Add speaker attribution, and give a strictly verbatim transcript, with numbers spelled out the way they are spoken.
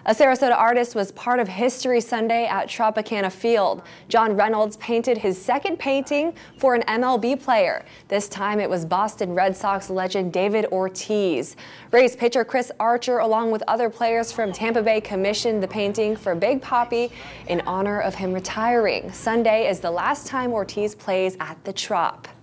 Speaker 1: A Sarasota artist was part of History Sunday at Tropicana Field. John Reynolds painted his second painting for an M L B player. This time it was Boston Red Sox legend David Ortiz. Rays pitcher Chris Archer, along with other players from Tampa Bay, commissioned the painting for Big Papi in honor of him retiring. Sunday is the last time Ortiz plays at the Trop.